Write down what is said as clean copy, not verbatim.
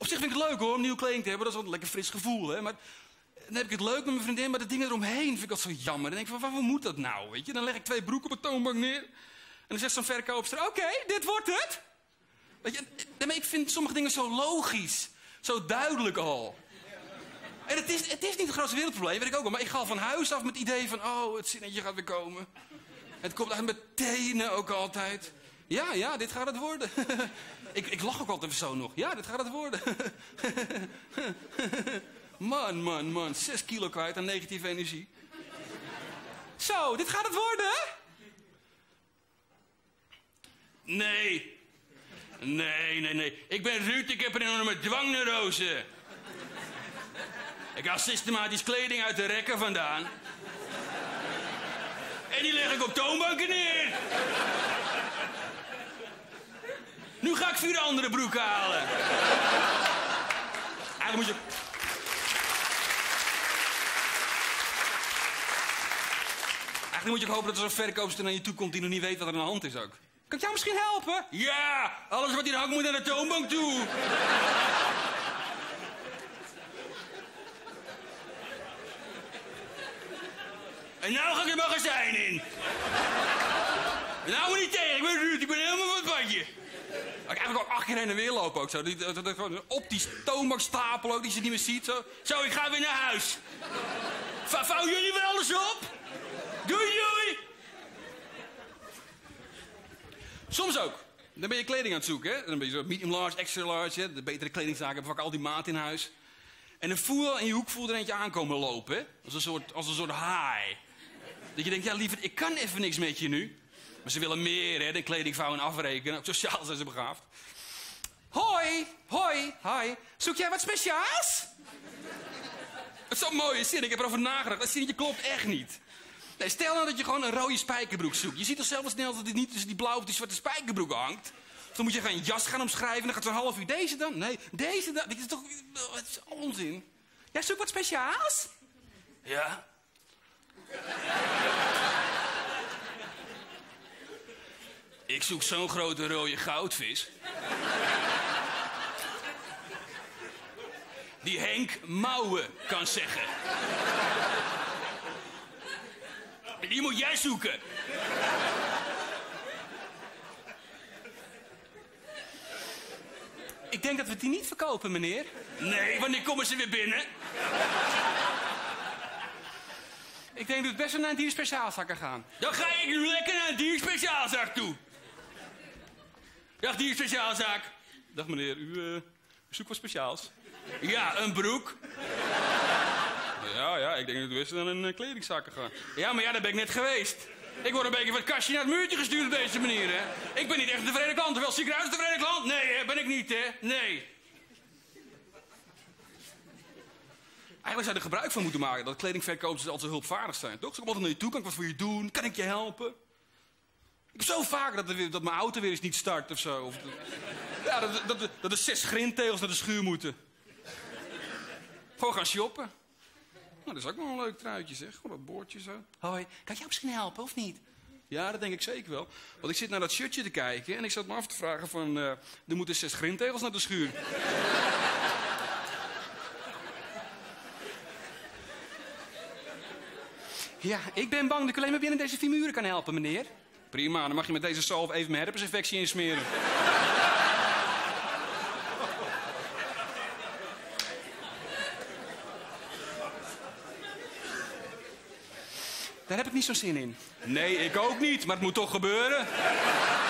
zich vind ik het leuk hoor, om nieuwe kleding te hebben. Dat is wel een lekker fris gevoel, hè. Maar dan heb ik het leuk met mijn vriendin, maar de dingen eromheen vind ik altijd zo jammer. Dan denk ik van, waarvoor moet dat nou, weet je? Dan leg ik 2 broeken op een toonbank neer. En dan zegt zo'n verkoopster, oké, dit wordt het. Weet je, maar ik vind sommige dingen zo logisch. Zo duidelijk al. En het is niet het grootste wereldprobleem, weet ik ook wel. Maar ik ga al van huis af met het idee van, oh, het zinnetje gaat weer komen. Het komt uit mijn tenen ook altijd. Ja, dit gaat het worden. ik lach ook altijd zo nog. Ja, dit gaat het worden. Man. 6 kilo kwijt aan negatieve energie. Zo, dit gaat het worden? Nee. Ik ben Ruud, ik heb een enorme dwangneurose. Ik haal systematisch kleding uit de rekken vandaan. En die leg ik op toonbanken neer. Nu ga ik 4 andere broeken halen. Eigenlijk moet je... Eigenlijk moet je ook hopen dat er zo'n verkoopster naar je toe komt die nog niet weet wat er aan de hand is ook. Kan ik jou misschien helpen? Ja, alles wat in hak moet naar de toonbank toe. En nou ga ik het magazijn in. En nou moet niet tegen, ik ben Ruud, ik ben helemaal van het padje. Ik eigenlijk ook 8 keer heen en weer lopen ook zo. Dat gewoon op die toonbank stapel ook, die je niet meer ziet zo. Zo, ik ga weer naar huis. Vouw jullie wel alles op? Doei! Soms ook. Dan ben je kleding aan het zoeken, hè. Dan ben je zo medium large, extra large, hè. De betere kledingzaken hebben vaak al die maat in huis. En dan voel je in je hoek er eentje aankomen lopen, hè. Als een soort haai. Dat je denkt, ja lieverd, ik kan even niks met je nu. Maar ze willen meer, hè, de kledingvouw en afrekenen. Ook sociaal zijn ze begaafd. Hoi. Zoek jij wat speciaals? Dat is zo'n mooie zin, ik heb erover nagedacht. Dat zinnetje klopt echt niet. Nee, stel nou dat je gewoon een rode spijkerbroek zoekt. Je ziet toch zelf snel dat het niet tussen die blauwe of die zwarte spijkerbroek hangt? Dus dan moet je een jas gaan omschrijven en dan gaat zo'n half uur deze dan. Nee, deze dan. Dit is toch... Het is onzin. Jij zoekt wat speciaals? Ja. Ik zoek zo'n grote rode goudvis. Die Henk mouwen kan zeggen. Die moet jij zoeken. Ik denk dat we die niet verkopen, meneer. Nee, wanneer komen ze weer binnen? Ik denk dat we best wel naar een dierspeciaalzakker gaan. Dan ga ik nu lekker naar een dierspeciaalzaak toe. Dag dierspeciaalzaak. Dag meneer, u zoekt wat speciaals. Ja, een broek. Ja, ik denk dat we best naar een kledingzakker gaan. Ja, maar daar ben ik net geweest. Ik word een beetje van het kastje naar het muurtje gestuurd op deze manier, hè. Ik ben niet echt een tevreden klant. Wel, zie ik eruit als een tevreden klant? Nee, hè, ben ik niet, hè. Nee. Eigenlijk zou je er gebruik van moeten maken dat kledingverkopers altijd zo hulpvaardig zijn, toch? Ze komen altijd naar je toe, kan ik wat voor je doen? Kan ik je helpen? Ik heb zo vaak dat mijn auto weer eens niet start of zo. Of dat er 6 grindtegels naar de schuur moeten. Gewoon gaan shoppen. Nou, dat is ook nog een leuk truitje, zeg. Gewoon een boordje zo. Hoi, kan ik jou misschien helpen, of niet? Ja, dat denk ik zeker wel. Want ik zit naar dat shirtje te kijken en ik zat me af te vragen van... er moeten 6 grindtegels naar de schuur. Ja, ik ben bang dat ik alleen maar binnen deze 4 muren kan helpen, meneer. Prima, dan mag je met deze salve even mijn herpesinfectie insmeren. Daar heb ik niet zo'n zin in. Nee, ik ook niet, maar het moet toch gebeuren.